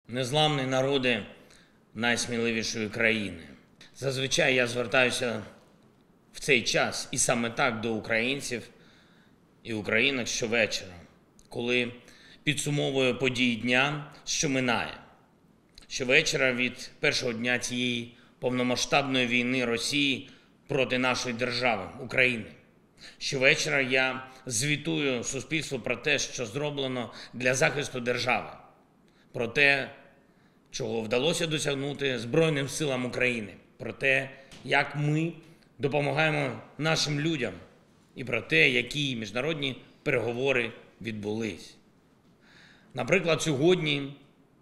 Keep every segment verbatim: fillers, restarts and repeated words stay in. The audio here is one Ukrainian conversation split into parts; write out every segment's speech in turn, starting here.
Незламні народи найсміливішої країни. Зазвичай я звертаюся в цей час і саме так до українців і українок щовечора, коли підсумовую події дня, що минає. Щовечора від першого дня цієї повномасштабної війни Росії проти нашої держави, України. Щовечора я звітую суспільству про те, що зроблено для захисту держави, про те, чого вдалося досягнути Збройним силам України, про те, як ми допомагаємо нашим людям і про те, які міжнародні переговори відбулись. Наприклад, сьогодні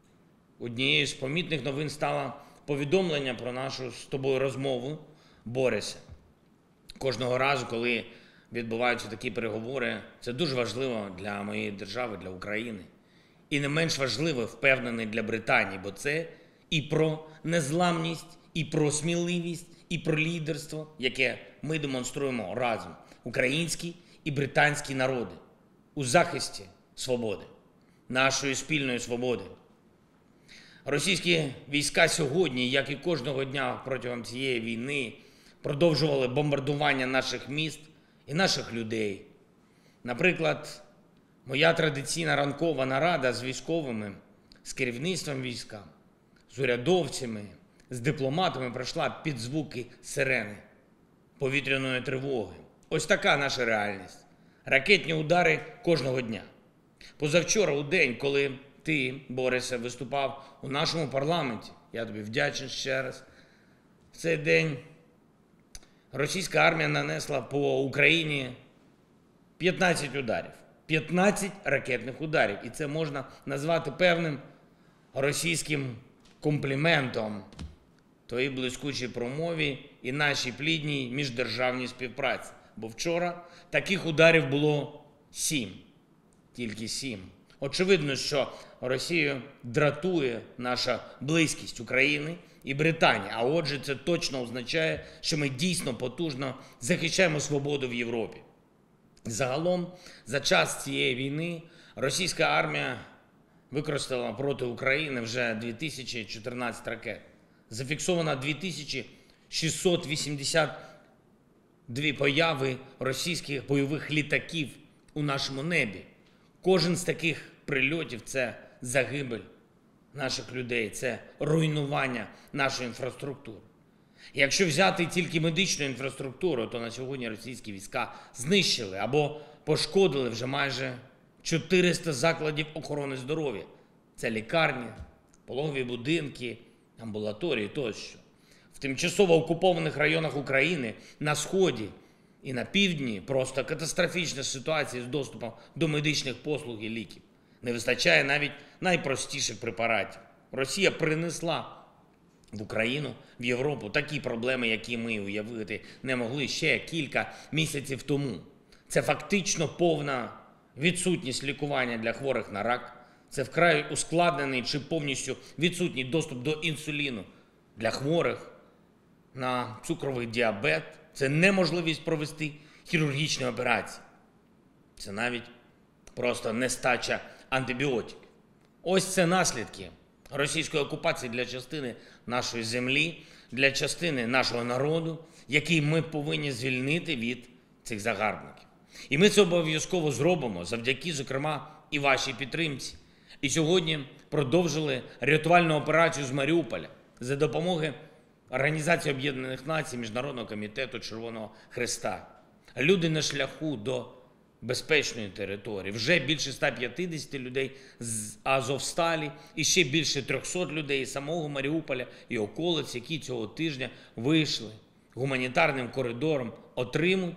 однією з помітних новин стало повідомлення про нашу з тобою розмову, Борисе. Кожного разу, коли відбуваються такі переговори, це дуже важливо для моєї держави, для України. І не менш важливо, впевнений, для Британії, бо це і про незламність, і про сміливість, і про лідерство, яке ми демонструємо разом, українські і британські народи, у захисті свободи, нашої спільної свободи. Російські війська сьогодні, як і кожного дня протягом цієї війни, продовжували бомбардування наших міст і наших людей. Наприклад, моя традиційна ранкова нарада з військовими, з керівництвом війська, з урядовцями, з дипломатами пройшла під звуки сирени, повітряної тривоги. Ось така наша реальність. Ракетні удари кожного дня. Позавчора, у день, коли ти, Борисе, виступав у нашому парламенті, я тобі вдячний ще раз, в цей день російська армія нанесла по Україні п'ятнадцять ударів. п'ятнадцять ракетних ударів. І це можна назвати певним російським компліментом твоїй блискучій промові і нашій плідній міждержавній співпраці. Бо вчора таких ударів було сім. Тільки сім. Очевидно, що Росію дратує наша близькість України і Британії. А отже, це точно означає, що ми дійсно потужно захищаємо свободу в Європі. Загалом, за час цієї війни російська армія використала проти України вже дві тисячі чотирнадцять ракет. Зафіксовано дві тисячі шістсот вісімдесят дві появи російських бойових літаків у нашому небі. Кожен з таких прильотів – це загибель наших людей, це руйнування нашої інфраструктури. Якщо взяти тільки медичну інфраструктуру, то на сьогодні російські війська знищили або пошкодили вже майже чотириста закладів охорони здоров'я. Це лікарні, пологові будинки, амбулаторії тощо. В тимчасово окупованих районах України, на Сході і на Півдні просто катастрофічна ситуація з доступом до медичних послуг і ліків. Не вистачає навіть найпростіших препаратів. Росія принесла в Україну, в Європу такі проблеми, які ми уявити не могли ще кілька місяців тому. Це фактично повна відсутність лікування для хворих на рак, це вкрай ускладнений чи повністю відсутній доступ до інсуліну для хворих на цукровий діабет, це неможливість провести хірургічні операції. Це навіть просто нестача антибіотиків. Ось це наслідки російської окупації для частини нашої землі, для частини нашого народу, який ми повинні звільнити від цих загарбників. І ми це обов'язково зробимо завдяки, зокрема, і вашій підтримці. І сьогодні продовжили рятувальну операцію з Маріуполя за допомоги Організації Об'єднаних Націй, Міжнародного комітету Червоного Хреста. Люди на шляху до безпечної території. Вже більше ста п'ятдесят людей з Азовсталі і ще більше трьохсот людей з самого Маріуполя і околиць, які цього тижня вийшли гуманітарним коридором, отримують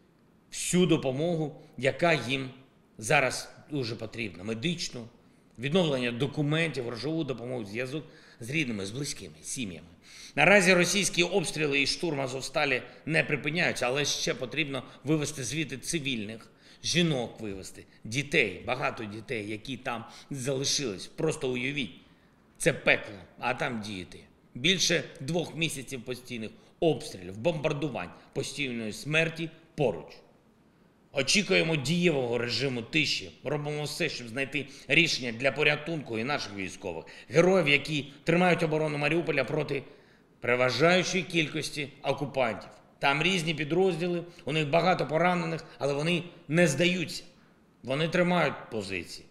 всю допомогу, яка їм зараз дуже потрібна. Медичну, відновлення документів, грошову допомогу, зв'язок з рідними, з близькими, сім'ями. Наразі російські обстріли і штурм Азовсталі не припиняються, але ще потрібно вивести звідти цивільних, жінок вивести, дітей, багато дітей, які там залишились. Просто уявіть, це пекло, а там діти. Більше двох місяців постійних обстрілів, бомбардувань, постійної смерті поруч. Очікуємо дієвого режиму тиші. Робимо все, щоб знайти рішення для порятунку і наших військових. Героїв, які тримають оборону Маріуполя проти переважаючої кількості окупантів. Там різні підрозділи, у них багато поранених, але вони не здаються. Вони тримають позиції.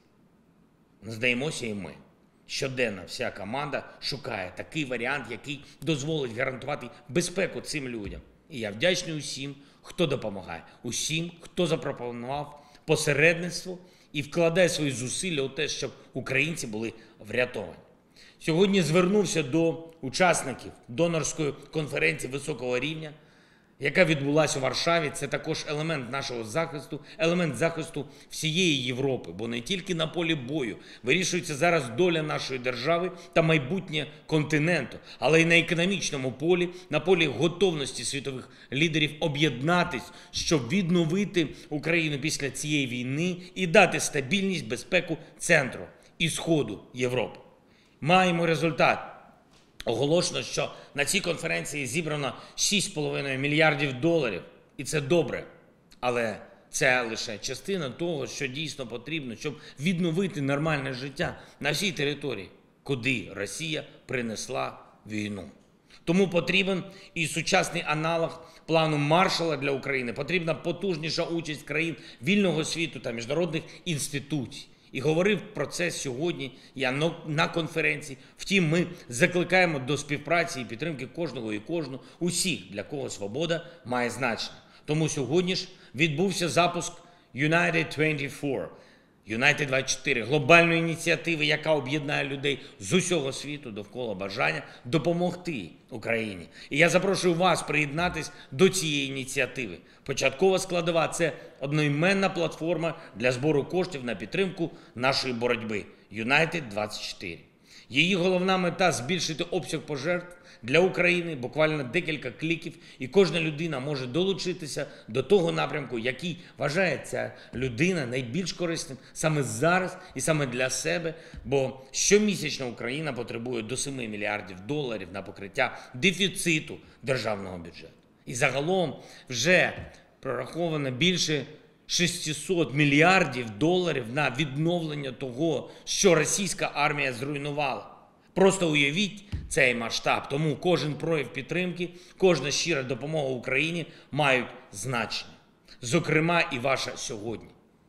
Не здаємося і ми. Щоденно вся команда шукає такий варіант, який дозволить гарантувати безпеку цим людям. І я вдячний усім, хто допомагає, усім, хто запропонував посередництво і вкладає свої зусилля у те, щоб українці були врятовані. Сьогодні звернувся до учасників донорської конференції високого рівня, яка відбулася у Варшаві. Це також елемент нашого захисту, елемент захисту всієї Європи, бо не тільки на полі бою вирішується зараз доля нашої держави та майбутнє континенту, але й на економічному полі, на полі готовності світових лідерів об'єднатись, щоб відновити Україну після цієї війни і дати стабільність, безпеку центру і сходу Європи. Маємо результат. Оголошено, що на цій конференції зібрано шість з половиною мільярдів доларів. І це добре. Але це лише частина того, що дійсно потрібно, щоб відновити нормальне життя на всій території, куди Росія принесла війну. Тому потрібен і сучасний аналог плану Маршалла для України. Потрібна потужніша участь країн вільного світу та міжнародних інституцій. І говорив про це сьогодні я на конференції. Втім, ми закликаємо до співпраці і підтримки кожного і кожну, усіх, для кого свобода має значення. Тому сьогодні ж відбувся запуск United двадцять чотири, United двадцять чотири, глобальної ініціативи, яка об'єднає людей з усього світу довкола бажання допомогти Україні. І я запрошую вас приєднатись до цієї ініціативи. Початкова складова – це одноіменна платформа для збору коштів на підтримку нашої боротьби United двадцять чотири. Її головна мета – збільшити обсяг пожертв для України, буквально декілька кліків, і кожна людина може долучитися до того напрямку, який вважає ця людина найбільш корисним саме зараз і саме для себе, бо щомісячно Україна потребує до семи мільярдів доларів на покриття дефіциту державного бюджету. І загалом вже прораховано більше шістсот мільярдів доларів на відновлення того, що російська армія зруйнувала. Просто уявіть цей масштаб. Тому кожен прояв підтримки, кожна щира допомога Україні мають значення. Зокрема, і ваша сьогодні.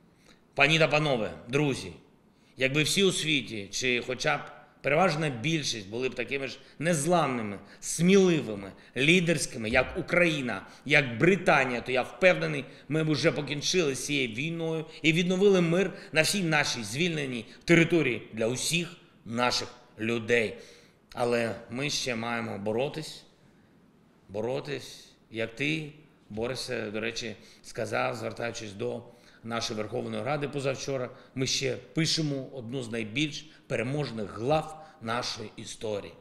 Пані та панове, друзі, якби всі у світі, чи хоча б переважна більшість були б такими ж незламними, сміливими, лідерськими, як Україна, як Британія, то я впевнений, ми б уже покінчили з цією війною і відновили мир на всій нашій звільненій території для усіх наших людей. Але ми ще маємо боротись, боротись, як ти, Борисе, до речі, сказав, звертаючись до нашої Верховної Ради позавчора, ми ще пишемо одну з найбільш переможних глав нашої історії.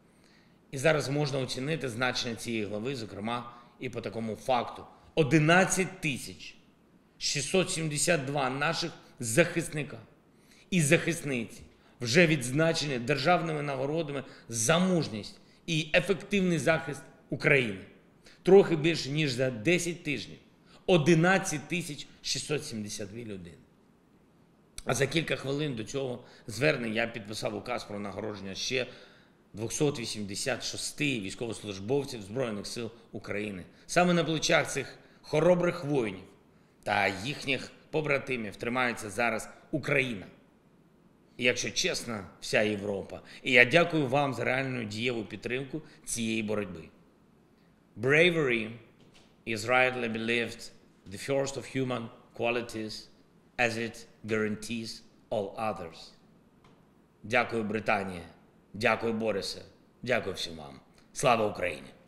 І зараз можна оцінити значення цієї глави, зокрема, і по такому факту. одинадцять тисяч шістсот сімдесят два наших захисника і захисниці вже відзначені державними нагородами за мужність і ефективний захист України. Трохи більше, ніж за десять тижнів. одинадцять тисяч шістсот сімдесят дві людини. А за кілька хвилин до цього звернення я підписав указ про нагородження ще двохсот вісімдесят шість військовослужбовців Збройних сил України. Саме на плечах цих хоробрих воїнів та їхніх побратимів тримається зараз Україна. І, якщо чесно, вся Європа. І я дякую вам за реальну дієву підтримку цієї боротьби. Bravery is rightly believed the first of human qualities as it guarantees all others. Дякую, Британія. Дякую, Борисе. Дякую всім вам. Слава Україні!